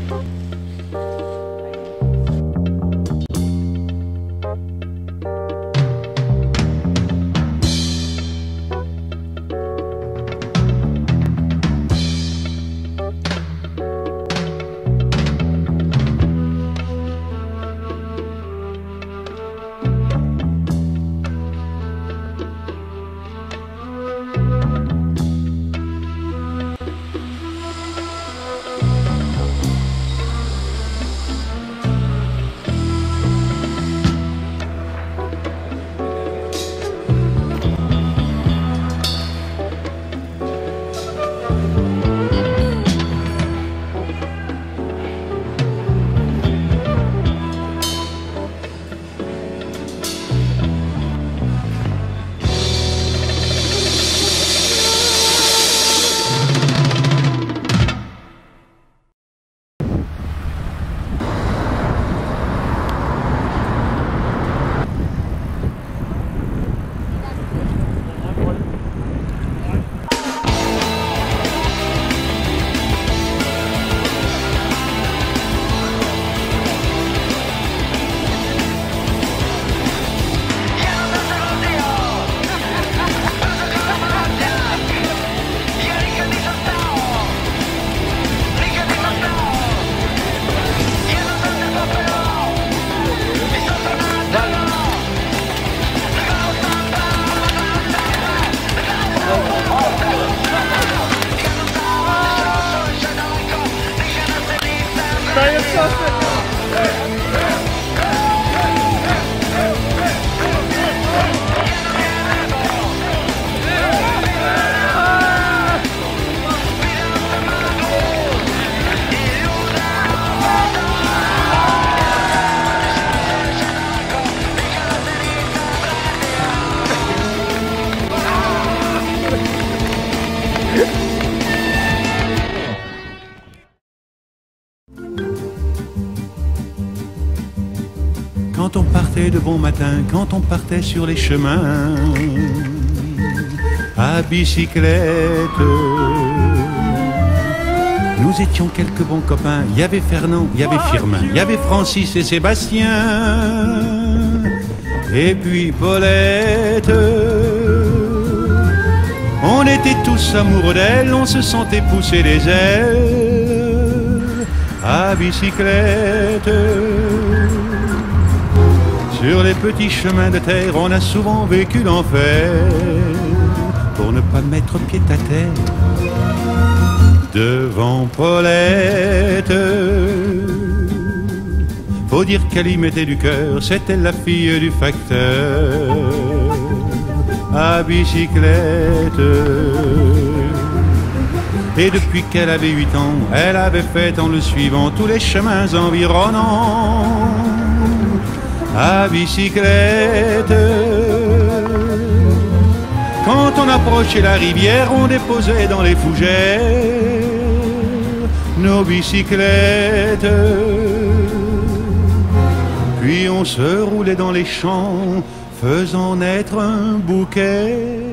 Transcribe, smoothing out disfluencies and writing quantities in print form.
Quand on partait de bon matin, quand on partait sur les chemins à bicyclette, nous étions quelques bons copains. Il y avait Fernand, il y avait Firmin, il y avait Francis et Sébastien, et puis Paulette. On était tous amoureux d'elle, on se sentait pousser les ailes à bicyclette. Sur les petits chemins de terre, on a souvent vécu l'enfer pour ne pas mettre pied à terre devant Paulette. Faut dire qu'elle y mettait du cœur, c'était la fille du facteur à bicyclette. Et depuis qu'elle avait 8 ans, elle avait fait en le suivant tous les chemins environnants à bicyclette. Quand on approchait la rivière, on déposait dans les fougères nos bicyclettes. Puis on se roulait dans les champs, faisant naître un bouquet